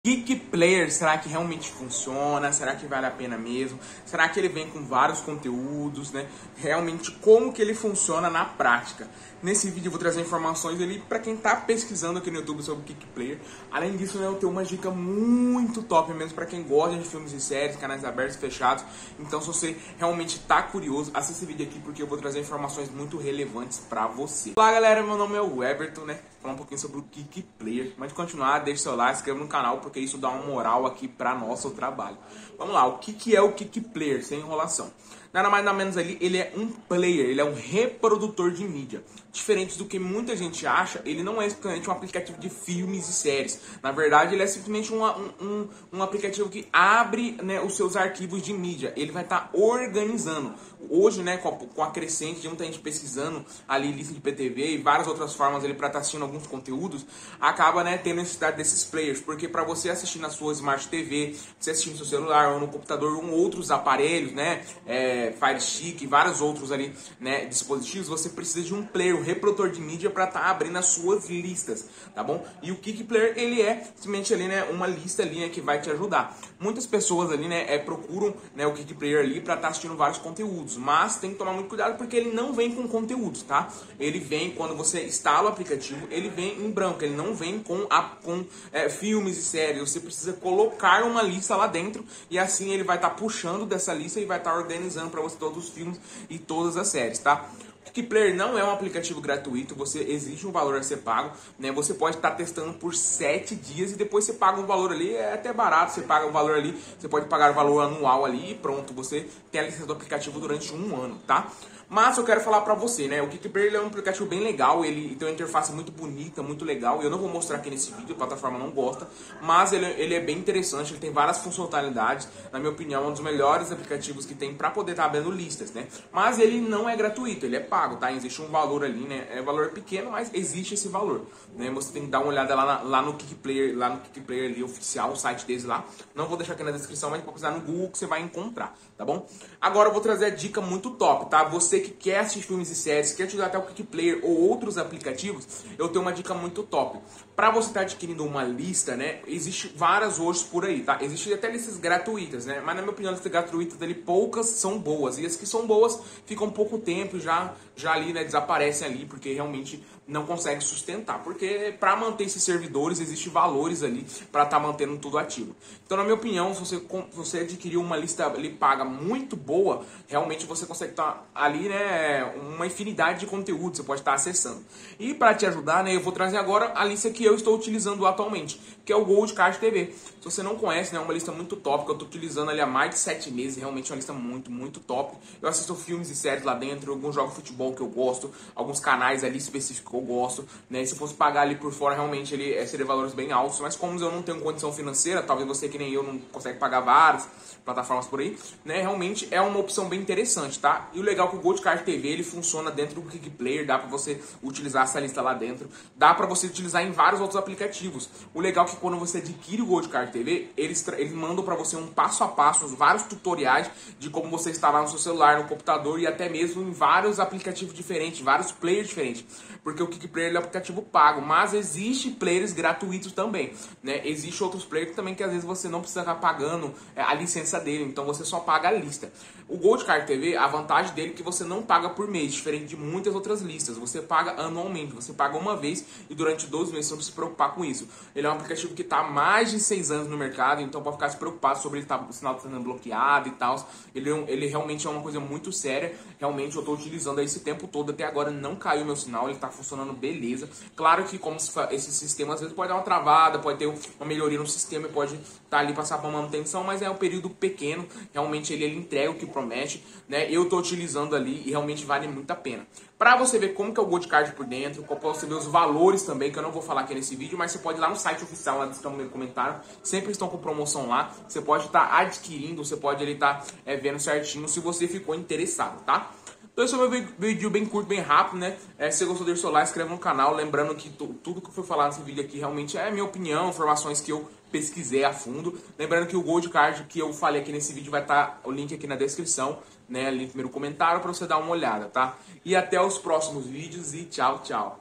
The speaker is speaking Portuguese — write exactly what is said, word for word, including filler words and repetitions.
Geek Player, será que realmente funciona? Será que vale a pena mesmo? Será que ele vem com vários conteúdos, né? Realmente como que ele funciona na prática? Nesse vídeo eu vou trazer informações ali para quem tá pesquisando aqui no YouTube sobre Geek Player. Além disso, né, eu tenho uma dica muito top mesmo para quem gosta de filmes e séries, canais abertos e fechados. Então, se você realmente tá curioso, assista esse vídeo aqui porque eu vou trazer informações muito relevantes para você. Olá, galera, meu nome é o Everton, né? Vou falar um pouquinho sobre o Geek Player. Mas de continuar, deixe seu like, se inscreva no canal porque isso dá uma moral aqui para nosso trabalho. Vamos lá, o que que é o Geek Player, sem enrolação? Nada mais nada menos ali, ele é um player, ele é um reprodutor de mídia. Diferente do que muita gente acha, ele não é simplesmente um aplicativo de filmes e séries. Na verdade, ele é simplesmente uma, um, um, um aplicativo que abre, né, os seus arquivos de mídia. Ele vai estar tá organizando. Hoje, né, com a, com a crescente de muita gente pesquisando ali lista de P T V e várias outras formas ele para estar tá assistindo alguns conteúdos, acaba, né, tendo necessidade desses players. Porque para você assistir na sua Smart T V, você assistir no seu celular ou no computador ou em outros aparelhos, né, é, Fire Stick e vários outros ali, né, dispositivos, você precisa de um player, um reprodutor de mídia para estar tá abrindo as suas listas, tá bom? E o Geek Player, ele é simplesmente ali, né, uma lista ali, né, que vai te ajudar. Muitas pessoas ali, né, é, procuram, né, o Geek Player ali para estar tá assistindo vários conteúdos, mas tem que tomar muito cuidado porque ele não vem com conteúdos, tá? Ele vem, quando você instala o aplicativo, ele vem em branco, ele não vem com, a, com é, filmes e séries. Você precisa colocar uma lista lá dentro e assim ele vai estar tá puxando dessa lista e vai estar tá organizando para você todos os filmes e todas as séries, tá? O Geek Player não é um aplicativo gratuito, você exige um valor a ser pago, né? Você pode estar testando por sete dias e depois você paga um valor ali, é até barato, você paga um valor ali, você pode pagar o valor anual ali e pronto, você tem a licença do aplicativo durante um ano, tá? Mas eu quero falar pra você, né? O Geek Player é um aplicativo bem legal, ele tem uma interface muito bonita, muito legal. Eu não vou mostrar aqui nesse vídeo, a plataforma não gosta, mas ele, ele é bem interessante, ele tem várias funcionalidades. Na minha opinião, é um dos melhores aplicativos que tem pra poder estar abrindo listas, né? Mas ele não é gratuito, ele é pago, tá? Existe um valor ali, né? É um valor pequeno, mas existe esse valor, né? Você tem que dar uma olhada lá, na, lá no Geek Player, lá no Geek Player ali oficial, o site deles lá. Não vou deixar aqui na descrição, mas pode precisar no Google que você vai encontrar, tá bom? Agora eu vou trazer a dica muito top, tá? Você que quer assistir filmes e séries, quer utilizar até o Geek Player ou outros aplicativos, eu tenho uma dica muito top. Para você estar tá adquirindo uma lista, né, existe várias hoje por aí, tá? Existem até listas gratuitas, né? Mas na minha opinião, listas gratuitas ali, poucas são boas. E as que são boas ficam pouco tempo e já, já ali, né, desaparecem ali, porque realmente não consegue sustentar. Porque para manter esses servidores, existem valores ali para estar tá mantendo tudo ativo. Então, na minha opinião, se você, se você adquirir uma lista ali paga muito boa, realmente você consegue estar tá ali, né, uma infinidade de conteúdo você pode estar acessando. E para te ajudar, né, eu vou trazer agora a lista que eu estou utilizando atualmente, que é o Gold Card T V. Se você não conhece, né, é uma lista muito top, que eu estou utilizando ali há mais de sete meses, realmente é uma lista muito, muito top. Eu assisto filmes e séries lá dentro, alguns jogos de futebol que eu gosto, alguns canais ali específicos que eu gosto, né, e se fosse pagar ali por fora, realmente ele seria valores bem altos, mas como eu não tenho condição financeira, talvez você que nem eu não consegue pagar várias plataformas por aí, né, realmente é uma opção bem interessante, tá? E o legal é que o Gold Card T V, ele funciona dentro do Geek Player, dá pra você utilizar essa lista lá dentro, dá pra você utilizar em vários outros aplicativos. O legal é que quando você adquire o Gold Card T V, eles, eles mandam pra você um passo a passo, vários tutoriais de como você instalar no seu celular, no computador e até mesmo em vários aplicativos diferentes, vários players diferentes. Porque o Geek Player é um aplicativo pago, mas existe players gratuitos também, né? Existe outros players também que às vezes você não precisa estar pagando a licença dele, então você só paga a lista. O Gold Card T V, a vantagem dele é que você não paga por mês, diferente de muitas outras listas. Você paga anualmente, você paga uma vez e durante doze meses você não precisa se preocupar com isso. Ele é um aplicativo que está há mais de seis anos no mercado, então pode ficar se preocupado sobre ele tá, o sinal está sendo bloqueado e tal. Ele, ele realmente é uma coisa muito séria. Realmente eu estou utilizando esse tempo todo, até agora não caiu meu sinal, ele está funcionando beleza. Claro que como esse sistema às vezes pode dar uma travada, pode ter uma melhoria no sistema e pode estar tá ali passar para manutenção, mas é um período pequeno, realmente ele, ele entrega o que promete, né? Eu estou utilizando ali e realmente vale muito a pena. Para você ver como que é o Gold Card por dentro, para você ver os valores também, que eu não vou falar aqui nesse vídeo, mas você pode ir lá no site oficial, lá estão no comentário, sempre estão com promoção lá, você pode estar tá adquirindo, você pode ali estar tá, é, vendo certinho se você ficou interessado, tá? Então esse é o meu vídeo bem curto, bem rápido, né? É, se você gostou, deixa o seu like, inscreva no canal. Lembrando que tudo que foi falado nesse vídeo aqui realmente é minha opinião, informações que eu pesquisei a fundo. Lembrando que o Gold Card que eu falei aqui nesse vídeo vai estar o link aqui na descrição, né? Ali no primeiro comentário para você dar uma olhada, tá? E até os próximos vídeos e tchau, tchau!